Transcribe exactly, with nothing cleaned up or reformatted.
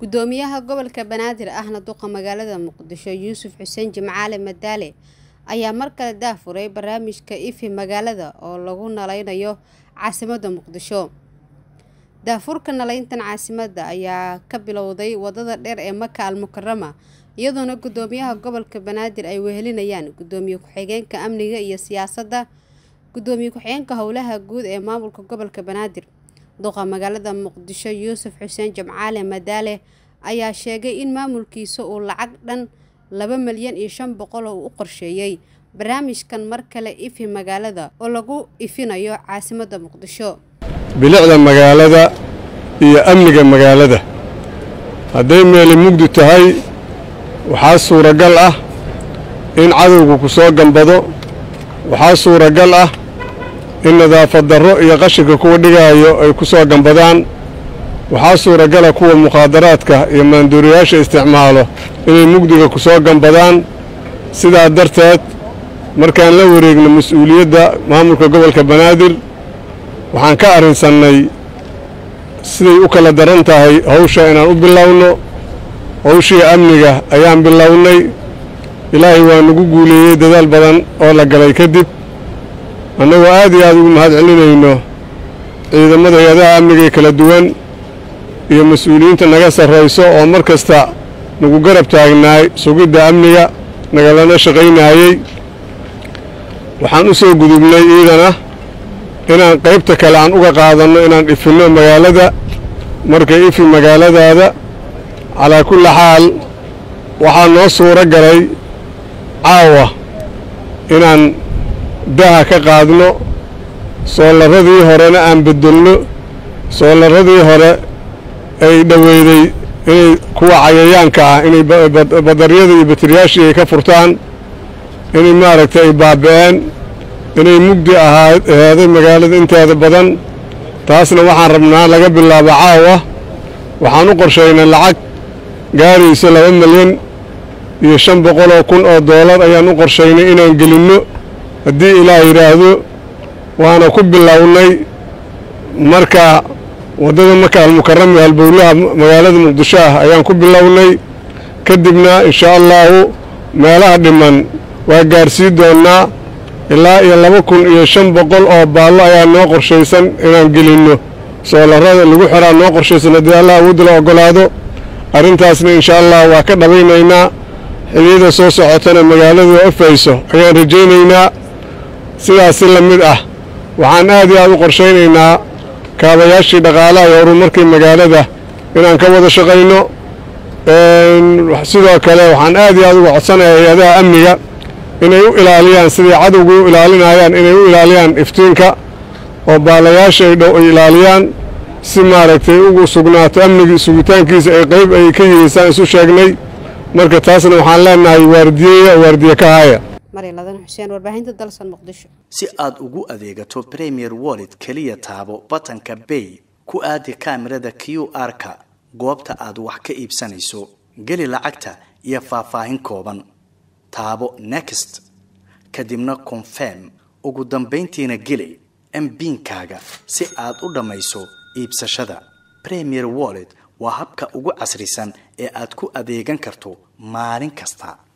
gudoomiyaha gobolka Banaadir ahna duqa magaalada Muqdisho Yuusuf Xuseen Jimcaale Madaale ayaa mar kale daafuray barnaamijka Ifi magaalada oo lagu nalaynayo caasimadda Muqdisho. daafurka nalayntan caasimadda ayaa ka bilowday wadada dheer ee Maka al-Mukarrama iyadoona gudoomiyaha gobolka Banaadir ay wehelinayaan gudoomiye ku-xigeenka amniga iyo siyaasadda, gudoomiye ku-xigeenka howlaha guud ee maamulka gobolka Banaadir. duqa magaalada Muqdisho Yuusuf Xuseen Jimcaale Madaale ayaa sheegay in maamulkiisa uu lacag dhan laba milyan iyo shan boqol oo u qorsheeyay barnaamijkan mar kale Ifi magaalada oo lagu ifinayo caasimadda Muqdisho. bilicda magaalada iyo amniga magaalada haday meel mugdi tahay waxa suuragal ah in cadowgu ku soo gambado, waxa suuragal ah in nadaafad darro iyo qashinka kuwa dhigaayo ay ku soo gambadaan, waxa suuragal ah kuwa muqaadaraadka iyo maanduuriyaasha isticmaalo inay mugdiga ku soo gambadaan. sidaa darteed markaan la wareegno mas'uuliyadda maamulka gobolka Banaadir waxaan ka arinsanay siday u kala daran tahay hawsha inaan u bilowno. hawshii amniga ayaan bilownay, ilaahay waa nagu guuleeyay dadaal badan oo la galay kadib annagoo aad iyo aad ugu mahad celinayno ciidamada hay'adaha amniga kala duwan iyo mas'uuliyiinta naga sarreyso oo mar kasta nagu garab taagnaay sugidda amniga nagalana shaqaynayay. waxaan u soo gudubnay ciidana inaan qaybta kale aan uga qaadano inaan ifino magaalada. markay ifi magaaladaada calaa kulli xaal waxaa noo suuro galay caawa inaan daha ka qaadno, soolaradii horena aan bedelno. soolaradii hore ay dhaweyday inay kuwa cayayaanka ah inay badaryada iyo bateriyaashii ay ka furtaan, inay maaragtay ay baaba'een, inay mugdi ahaaday magaalada inteeda badan. taasna waxaan rabnaa laga bilaabo caawa waxaan u qorsheynay lacag gaarayso laba milyan iyo shan boqol oo kun oo doolar ayaan u qorsheynay inaan gelinno haddii Ilaahay yiraahdo. waana ku bilownay marka wadada Maka al-Mukarrama halbowlaha magaalada Muqdisho ayaan ku bilownay, kadibna insha Allah meelaha dhiman waa gaarsiin doonaa ilaa iyo laba kun iyo shan boqol oo baallo ayaa noo qorsheysan inaan gelinno. soolarada lagu xiraa noo qorsheysan haddii Allah uu dilo ogolaado. arrintaasna insha Allah waa ka dhabaynaynaa. xilliyada soo socotana magaaladu afayso ayaan rajaynaynaa. sidaas la mid ah waxaan aad iyo aad u qorsheynaynaa kaabayaashii dhaqaalaha iyo horumarkii magaalada inaan ka wada shaqayno. sidoo kale waxaan aad iyo aad uga codsanayaa hay'adaha amniga inay u ilaaliyaan sidii cadowgu u ilaalinayaan inay u ilaaliyaan iftiinka oo baalayaasha ay dhow ilaaliyaan si maaragtay ugu sugnaato amniga sugitaankiisa ay qayb ay ka yihiin isu sheegnay. marka taasna waxaan leenahay waardiyeeya waardiye ka haya Mariladan Xuseen warbaahinta dalsan Muqdisho. si aad ugu adeegato Premier Wallet kaliya taabo batanka Pay ku aadi kaamirada Q R-ka goobta aad wax ka iibsanayso, gali lacagta iyo faahfaahin kooban, taabo Next kadibna Confirm, ugu dambeyntiina gali M PIN-kaaga si aad u dhamayso iibsashada. Premier Wallet waa habka ugu casrisan ee aad ku adeegan karto maalin kasta.